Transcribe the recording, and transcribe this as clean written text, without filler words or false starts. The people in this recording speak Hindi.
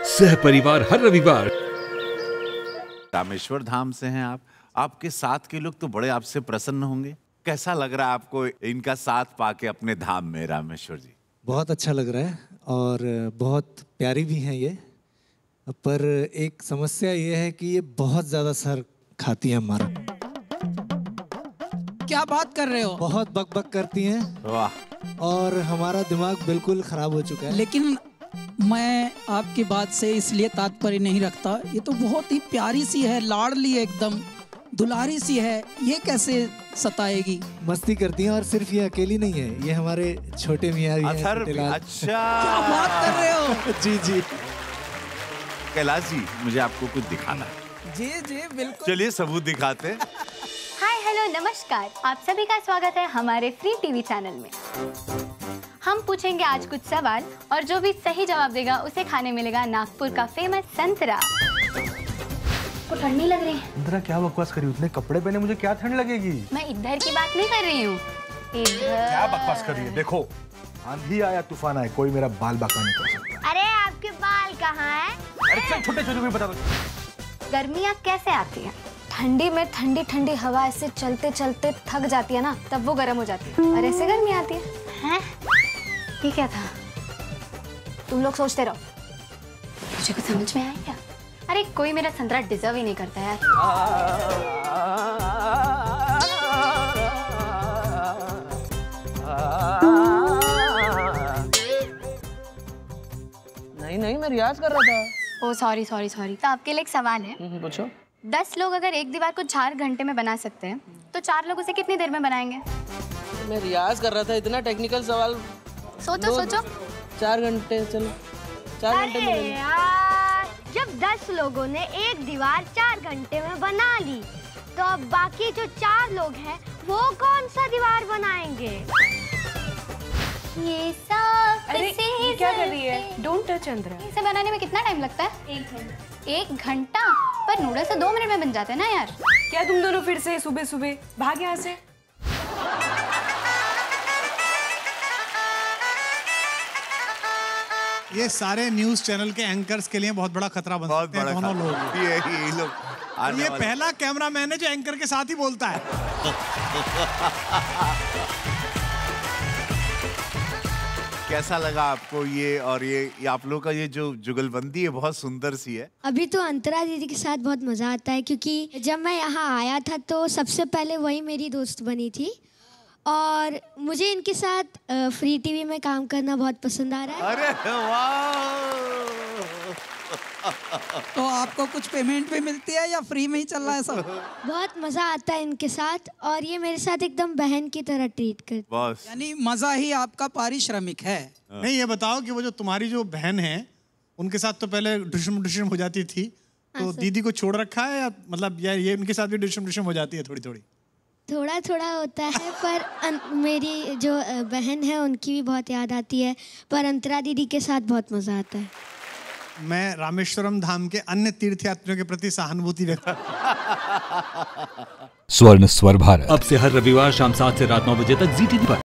सह परिवार हर रविवार। रामेश्वर धाम से हैं आप, आपके साथ के लोग तो बड़े आपसे प्रसन्न होंगे। कैसा लग रहा है आपको इनका साथ पाके अपने धाम में रामेश्वर जी? बहुत अच्छा लग रहा है और बहुत प्यारी भी हैं ये, पर एक समस्या ये है कि ये बहुत ज़्यादा सर खाती हैं हमारा। क्या बात कर रहे हो? बहुत बकबक करती हैं। वाह। और हमारा दिमाग बिल्कुल ख़राब हो चुका है। लेकिन मैं आपकी बात से इसलिए तात्पर्य नहीं रखता, ये तो बहुत ही प्यारी सी है, लाडली है, एकदम दुलारी सी है, ये कैसे सताएगी? मस्ती करती हैं और सिर्फ ये अकेली नहीं है, ये हमारे छोटे मियाँ भी हैं। अच्छा, क्या बात कर रहे हो? जी जी। कैलाश जी, मुझे आपको कुछ दिखाना है। जी जी बिल्कुल। चलिए सबूत दिखाते हैं। हाय हेलो नमस्कार, आप सभी का स्वागत है हमारे फ्री टीवी चैनल में। हम पूछेंगे आज कुछ सवाल और जो भी सही जवाब देगा उसे खाने मिलेगा नागपुर का फेमस संतरा। को ठंड नहीं लग रही है? संतरा क्या बकवास करी, उतने कपड़े पहने मुझे क्या ठंड लगेगी? मैं इधर की बात नहीं कर रही हूँ, इधर। क्या बकवास कर रही है? देखो, आंधी आया तूफान आए, कोई मेरा बाल बाका नहीं कर सकता। अरे आपके बाल कहाँ हैं? अरे चल छोटे छोटे को बता दो। गर्मियाँ कैसे आती है? ठंडी में ठंडी ठंडी हवा ऐसे चलते चलते थक जाती है ना, तब वो गर्म हो जाती है और ऐसे गर्मी आती है। हैं? ये क्या था? तुम लोग सोचते रहो, मुझे कुछ समझ में आया क्या? अरे कोई मेरा संतरा डिजर्व ही नहीं करता यार। नहीं मैं रियाज कर रहा था। ओ सॉरी सॉरी सॉरी। तो आपके लिए एक सवाल है। पूछो। 10 लोग अगर एक दीवार को 4 घंटे में बना सकते हैं, तो 4 लोग उसे कितनी देर में बनाएंगे? मैं रियाज कर रहा था, इतना टेक्निकल सवाल। सोचो सोचो। 4 घंटे, चलो 4 घंटे में। यार, जब 10 लोगों ने एक दीवार 4 घंटे में बना ली, तो अब बाकी जो 4 लोग हैं वो कौन सा दीवार बनाएंगे? ये सब ये क्या कर रही है? Don't touch Antara. इसे बनाने में कितना टाइम लगता है? 1 घंटा। पर नूडल्स तो 2 मिनट में बन जाते हैं ना यार। क्या तुम दोनों फिर से सुबह सुबह भाग यहाँ से? ये सारे न्यूज चैनल के एंकर्स के लिए बहुत बड़ा खतरा बन सकते हैं दोनों लोग। ये लोग ये पहला कैमरामैन है जो एंकर के साथ ही बोलता है। कैसा लगा आपको ये? और ये आप लोग का ये जो जुगलबंदी है बहुत सुंदर सी है। अभी तो अंतरा दीदी के साथ बहुत मजा आता है, क्योंकि जब मैं यहाँ आया था तो सबसे पहले वही मेरी दोस्त बनी थी और मुझे इनके साथ फ्री टीवी में काम करना बहुत पसंद आ रहा है। अरे वाह! तो आपको कुछ पेमेंट भी मिलती है या फ्री में ही चल रहा है सब? बहुत मजा आता है इनके साथ और ये मेरे साथ एकदम बहन की तरह ट्रीट करती है। यानी मजा ही आपका पारिश्रमिक है। नहीं, ये बताओ कि वो जो तुम्हारी जो बहन है उनके साथ तो पहले डिशम हो जाती थी, तो दीदी को छोड़ रखा है या मतलब या ये उनके साथ भी डिशम हो जाती है थोड़ी थोड़ी? थोड़ा थोड़ा होता है, पर मेरी जो बहन है उनकी भी बहुत याद आती है, पर अंतरा दीदी के साथ बहुत मजा आता है। मैं रामेश्वरम धाम के अन्य तीर्थयात्रियों के प्रति सहानुभूति व्यक्त। स्वर्ण स्वर भारत अब से हर रविवार शाम 7 से रात 9 बजे तक ZTV पर।